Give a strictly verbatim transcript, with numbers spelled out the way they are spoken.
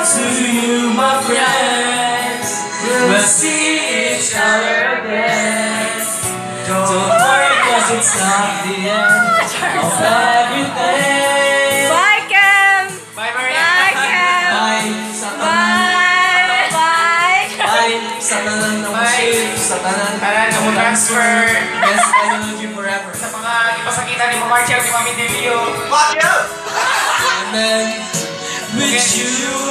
to you, my friends. We'll see each other again. Don't worry, cause it's not the end of everything. Bye, Cam! Bye, Maria! Bye, Cam! Bye sa tanan. Bye! Bye! Bye sa tanan ng ship, sa tanan. Tanan na mo transfer. Yes, I love you forever. Sa mga ipasakita ni Marcia, ni Mami Delio. And then, with you